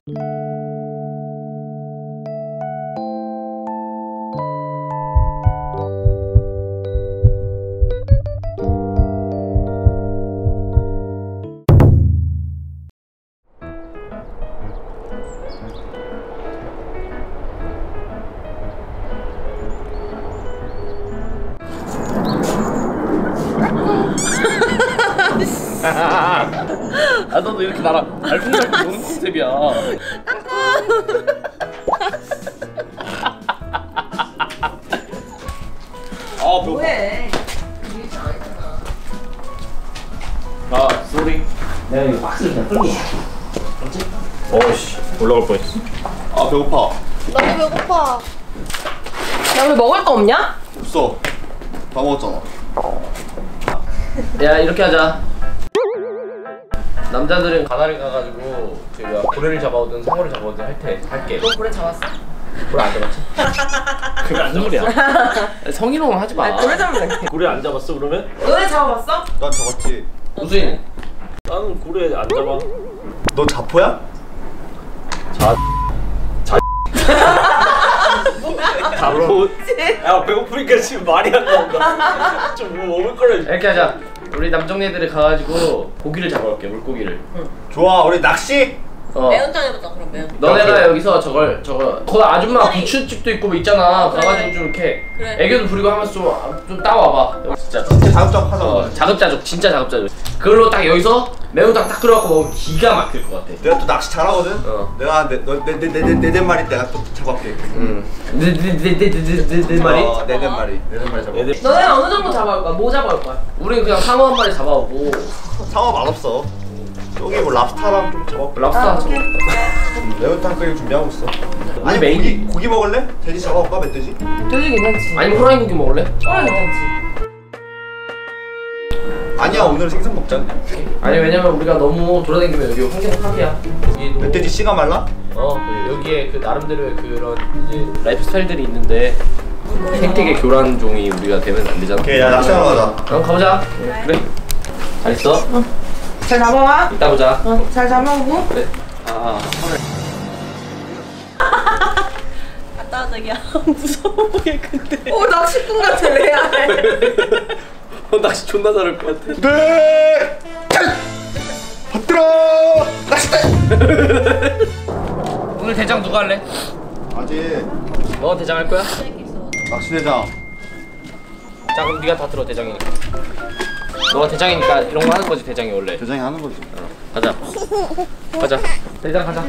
아 너도 이렇게 나랑 알콩달콩 노는 컨셉이야. 아 뭐해? 아 쏘리. 내가 이거 박스를 그냥 끌고 그렇지? 어이씨 올라갈 뻔했어. 아 배고파. 나도 배고파. 야, 왜 먹을 거 없냐? 없어. 다 먹었잖아. 야 이렇게 하자. 남자들은 가나를 가가지고 제가 고래를 잡아오든 상어를 잡아오든 할게. 너 고래 잡았어? 고래 안 잡았지? 그게 안 소리야. 성희롱 하지 마. 아니, 고래 잡으면 돼. 고래 안 잡았어 그러면? 너네 잡아봤어? 난 잡았지. 우수인. 나는 고래 안 잡아. 너 자포야? 잡고. 야 배고프니까 지금 말이 안 나온다. 좀 뭐 먹을 거를. 이렇게 하자. 우리 남정네들이 가가지고 고기를 잡아올게. 물고기를. 좋아. 우리 낚시. 매운탕 해보자. 그럼 매운탕. 너네가 여기서 저거 거기 아줌마 부추집도 있고 뭐 있잖아. 그래. 가가지고 좀 이렇게 그래. 애교도 부리고 하면서 좀 따와봐. 진짜 자급자급 하자. 자급자족. 진짜 자급자족. 그걸로 딱 여기서 매운탕 딱 끓여갖고 먹으면 기가 막힐 것 같아. 내가 또 낚시 잘하거든. 내가 네 마리 내가 또 잡아올게. 네 마리? 네 마리 잡아. 너네는 어느 정도 잡아올 거야? 뭐 잡아올 거야? 우리는 그냥 상어 한 마리 잡아오고 상어 맛없어. 여기 뭐 랍스타랑 좀 잡아올게. 랍스터 한 점. 매운탕 끓이고 준비하고 있어. 아니 메인. 고기 먹을래? 돼지 잡아올까? 멧돼지? 돼지 괜찮지? 아니면 호랑이 고기 먹을래? 호랑이 괜찮지? 아니야 오늘 생선 먹자. 아니 왜냐면 우리가 너무 돌아다니면 여기 환경 파괴야. 여기도 멧돼지 씨가 말라? 여기에 그 나름대로의 그런 이제 라이프 스타일들이 있는데 생태계 교란종이 우리가 되면 안 되잖아. 오케이 야 낚시하러 가자. 그럼 가보자. 그래. 잘 있어. 잘 잡아와. 이따 보자. 잘 잡아오고. 그래. 아따 자기야. 무서워 보여 근데. 낚시꾼 같아 레아해. 낚시 존나 잘할 것 같아. 네. 받들어. 낚시대. 오늘 대장 누가 할래? 아직 너 대장 할 거야? 낚시대장. 자 그럼 네가 다 들어 대장이니까. 너가 대장이니까 이런 거 하는 거지 대장이 원래. 대장이 하는 거지. 가자. 가자. 대장 가자.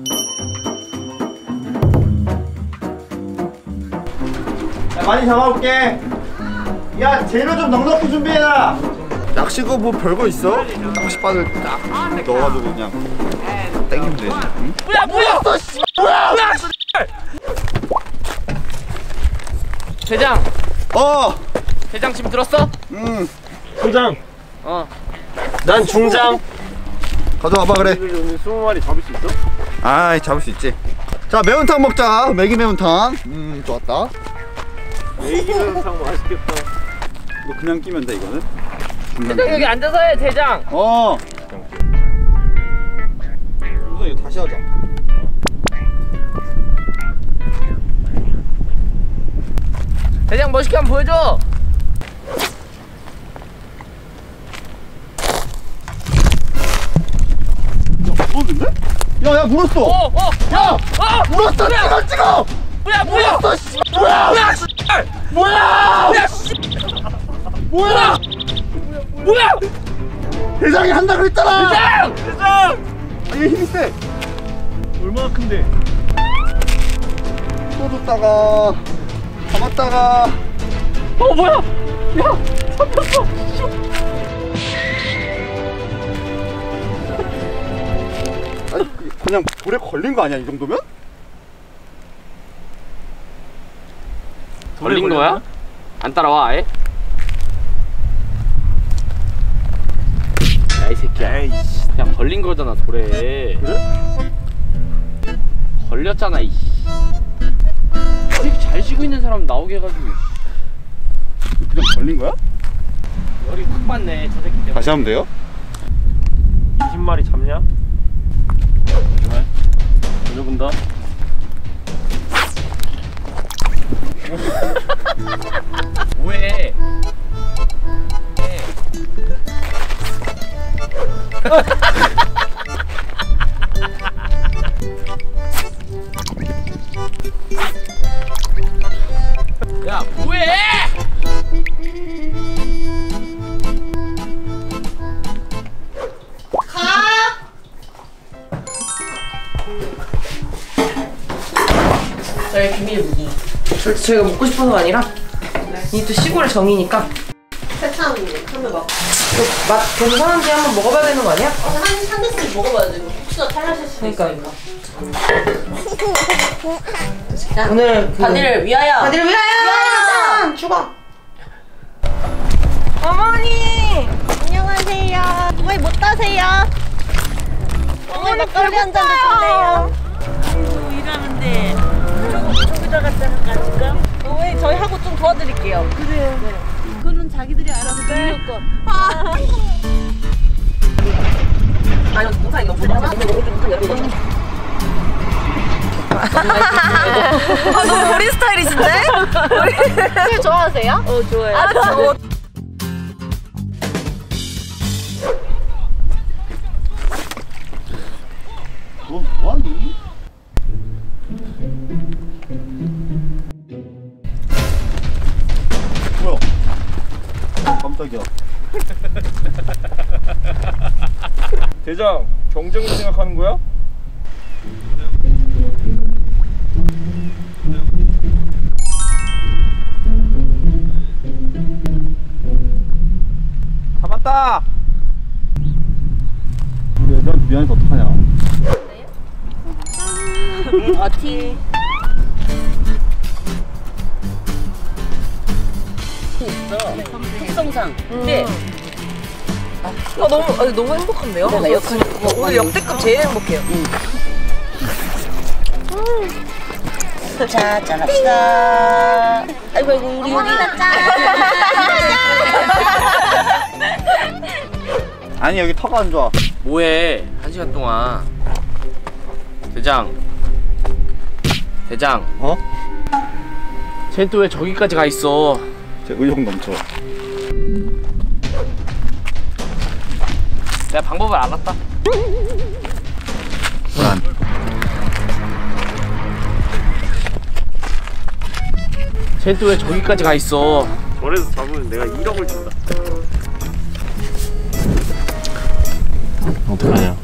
야, 많이 잡아올게. 야 재료 좀 넉넉히 준비해라. 낚시가 뭐 별거 있어? 낚시바늘 딱 넣어가지고 그냥 땡기면 되지. 응? 뭐야! 대장! 대장 지금 들었어? 소장. 난 중장. 가져와봐 그래. 20마리 잡을 수 있어? 아이 잡을 수 있지. 자 매운탕 먹자. 매기 매운탕. 좋았다. 애기 매운탕 맛있겠다. 이거 그냥 끼면 돼 이거는. 대장 여기 앉아서 해 대장! 우선 이거 다시 하자. 대장 멋있게 한번 보여줘! 물었는데? 야야 물었어. 야! 물었어. 찍어. 뭐야! 물었어. 씨. 뭐야? 뭐야? 대장이 한다 그랬잖아. 대장! 얘 힘이 세. 얼마나 큰데? 또 줬다가 잡았다가. 뭐야! 야! 잡혔어! 아니 그냥 불에 걸린 거 아니야 이 정도면? 걸린 거야? 안 따라와 아예? 야 이 새끼야. 그냥 걸린 거잖아 돌에. 그래? 걸렸잖아 이씨. 이렇게 잘 쉬고 있는 사람 나오게 해가지고. 그냥 걸린 거야? 열이 확 받네 저 새끼 때문에. 다시 하면 돼요? 20마리 잡냐? 온다. 왜? 야, 뭐해? 저희 비밀 무기. 저희가 먹고 싶어서가 아니라 이 또 시골 정이니까 세상 한번 막. 맛 괜찮은지 한번 먹어봐야 되는 거 아니야? 한 대씩 먹어봐야 돼. 혹시나 탈라실 수도 있어. 그러니까. 오늘 바디를 위하여. 바디를 위하여! 죽어! 어머니! 안녕하세요. 어머니 못 따세요. 어머니 막걸리 한 잔 드실래요? 일하는데 저기다 갖다 갈까? 어머니 저희 하고 좀 도와드릴게요. 그래요. 네. 그거는 자기들이 알아서 등록 거. 아니, 무사 이거 보자. 너무 우리 스타일이신데? 술 좋아하세요? 좋아해요. 너 뭐하니? 뭐야? 깜짝이야. 대장, 경쟁을 생각하는 거야? 잡았다! 우리 애들한테 미안해서 어떡하냐? 어티. 특성상. 네. 너무 행복한데요? 오늘 역대급 제일 행복해요. 자, 짠합시다. 아이고, 우리 아니 여기 터가 안 좋아. 뭐해? 1시간 동안. 대장. 어? 쟤는 또 왜 저기까지 가 있어? 제 의욕 넘쳐. 내가 방법을 알았다. 난. 쟤는 또 왜 저기까지 가 있어? 저래서 잡으면 내가 1억을 준다. 어떡하냐?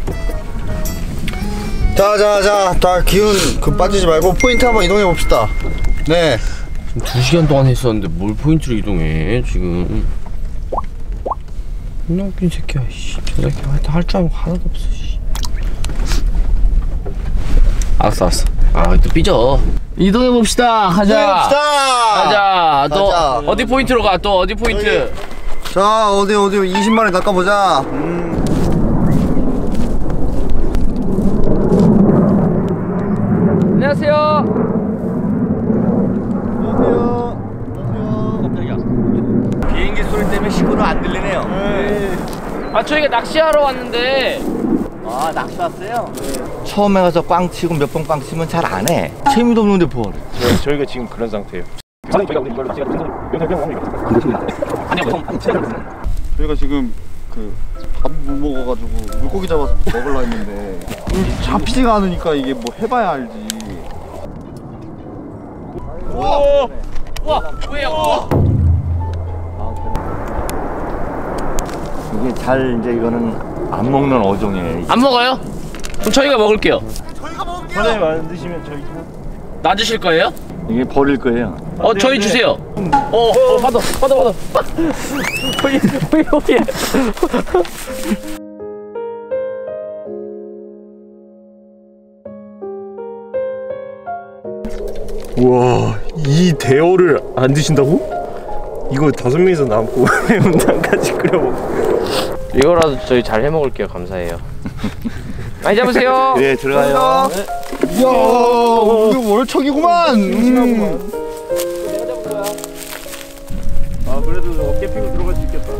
자자자, 다 기운 그 빠지지 말고 포인트 한번 이동해 봅시다. 네. 2시간 동안 했었는데 뭘 포인트로 이동해 지금. 존나 웃긴 새끼야. 씨, 저 새끼 하여튼 할 줄 알고 하나도 없어. 씨. 알았어. 아, 또 삐져. 이동해 봅시다. 가자. 가자. 또 가자. 어디 포인트로 가? 또 어디 포인트? 여기. 자, 어디 20만 원 깎아보자. 안녕하세요. 안녕하세요. 비행기 소리 때문에 시골은 안 들리네요. 아, 저희가 낚시하러 왔는데. 아, 낚시 왔어요? 처음에 가서 꽝 치고 몇 번 꽝 치면 잘 안 해. 재미도 없는데 뭘. 저희가 지금 그런 상태예요. 저희가 지금 그 밥 못 먹어가지고 물고기 잡아서 먹으려 했는데 잡히지가 않으니까 이게 뭐 해봐야 알지. 와, 뭐야? 이게 잘 이제 이거는 안 먹는 어종이에요. 안 먹어요? 그럼 저희가 먹을게요. 사장님 안 드시면 저희 놔주실 거예요? 이게 버릴 거예요. 저희 주세요. 받아. 호이. 우와, 이 대어를 안 드신다고? 이거 5명이서 남고 매운탕까지 끓여 먹고. 이거라도 저희 잘 해먹을게요. 감사해요. 많이 잡으세요. 네, 들어가요. 이야, 이거 월척이구만. 아, 그래도 어깨 피고 들어갈 수 있겠다.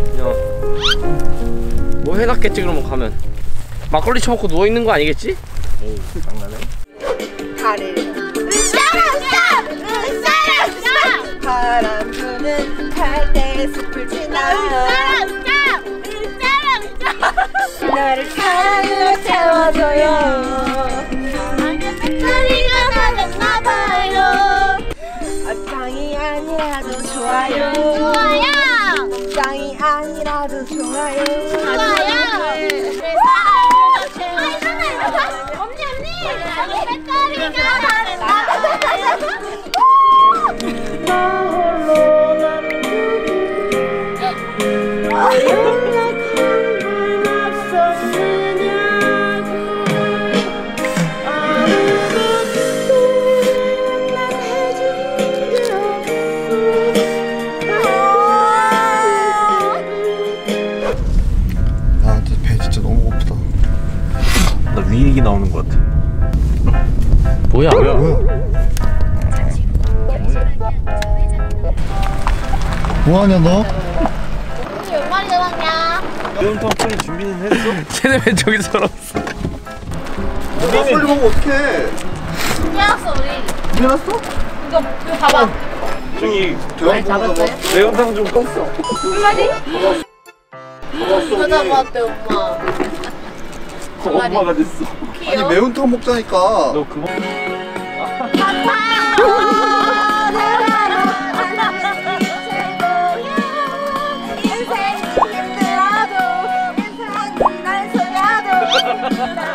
뭐 해놨겠지 그러면 가면. 막걸리 처먹고 누워있는 거 아니겠지? 에이, 장난해? 가리려 바람 부는 갈대 숲을 지나 나를 살려 태워줘요 배터리가 다 됐나봐요. 땅이 아니라도 좋아요 땅이 아니라도 좋아요 언니 배터리가 다 됐나봐요. 아, 배 진짜 너무 고프다. 나 위 얘기 나오는 것 같아. 뭐야? 뭐하냐 너? 몇 마리 잡았냐? 매운탕 빨리 준비는 했어? 쟤네 왜 저기 살았어? 빨리 먹으면 어떡해? 미안했어 우리. 미안했어? 이거 봐봐. 저기 대왕 잡았어? 매운탕 좀 껐어. 이거 잡았대 엄마. 엄마가 됐어. 아니 매운탕 먹자니까. 너 그만. 인생 힘들어도 인생 날 속여도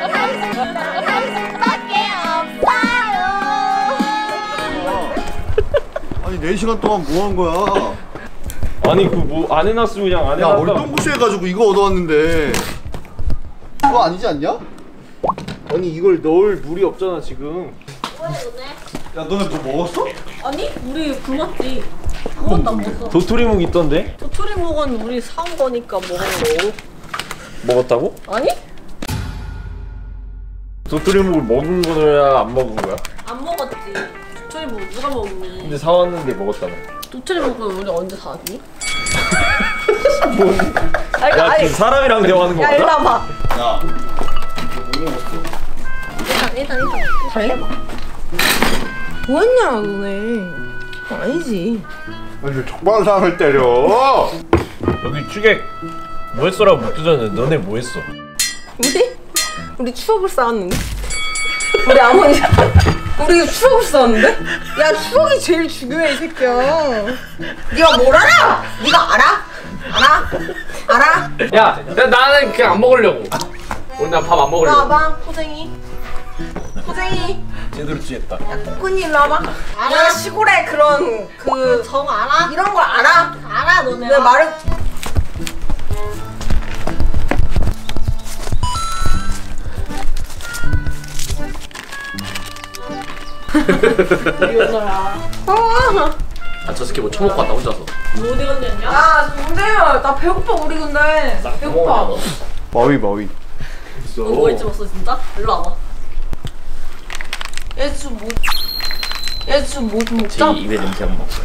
당신밖에 없어요. 아니 4시간 동안 뭐 한 거야? 아니 그 뭐 안 해놨으면 그냥 안 야 해놨다. 월동부시 해가지고 이거 얻어왔는데 그거 아니지 않냐? 아니 이걸 넣을 물이 없잖아 지금. 야 너네 뭐 먹었어? 아니 우리 굶었지 아무것도 안 먹었어 도토리묵 있던데? 도토리묵은 우리 사온 거니까 먹은 거고 먹었다고? 아니? 도토리묵을 먹은 거야 안 먹은 거야? 안 먹었지 도토리묵 누가 먹니? 근데 사왔는데 먹었다며. 도토리묵은 우리 언제 사왔니? 야 지금 사람이랑 대화하는 거 야 일로 맞아? 와봐 야 일단 달래봐 뭐했냐 너네 아니지 아니 족발 사람을 때려. 여기 추객 뭐 했어라고 묻잖아. 너네 뭐 했어? 우리 추억을 쌓았는데? 우리 아버지 우리 추억을 쌓았는데? 야 추억이 제일 중요해 이 새끼야 네가 뭘 알아? 네가 알아? 알아? 야, 나는 그냥 안 먹으려고. 오늘 나 밥 안 먹으려고. 와봐 호쟁이 제대로 찌했다. 코코니 일로 와봐 내가 시골에 그런 그 정 알아? 이런 걸 알아? 알아 너네. 내 말을 아, 저 새끼 뭐 처먹고 왔다 혼자서. 어디 건졌냐? 야 뭔데요 나 배고파 우리 근데 배고파 마위 너 뭐 일찍 먹었어 진짜? 일로 와봐 얘 지금 뭐 좀 제 먹자 입에 냄새 안 먹어.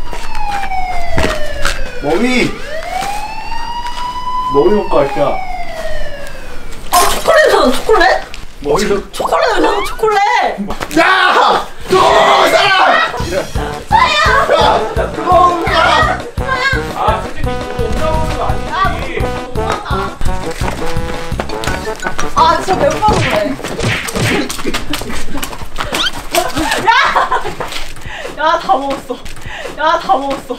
머위 먹을 거 할까? 초콜릿은 초콜릿? 머위 초콜릿은 초콜릿 야! 뜨거운 사람! 뜨거운 사람! 아 솔직히 그거 올라오는 거 아니지. 아 진짜 배고파서 그래 야 다 먹었어 야 다 먹었어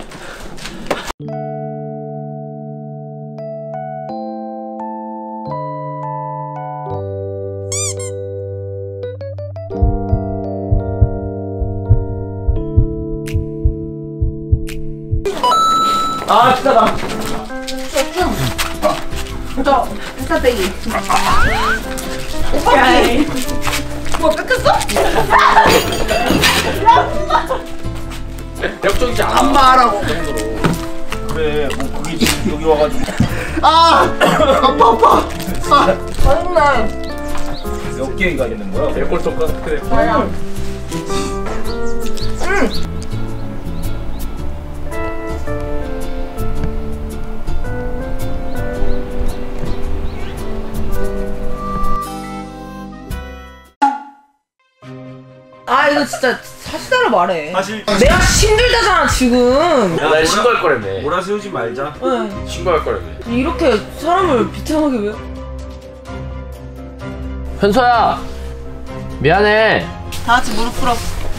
아, 진짜 나. 저 인스타 빼기 오케이 뭐 뺏겼어? 역적이지 않아. 안 말하고. 그래 뭐 그게 지금 여기 와가지고 아! 아파. 아! 맛있네 몇 개가 있는 거야? 내골 똑같아. 그래. 너는 진짜 사실대로 말해. 사실 내가 힘들다잖아 지금. 야, 날 신고할 거라며. 몰아세우지 말자. 네. 신고할 거라며. 이렇게 사람을 비참하게 왜? 현서야, 미안해. 다 같이 무릎 꿇어.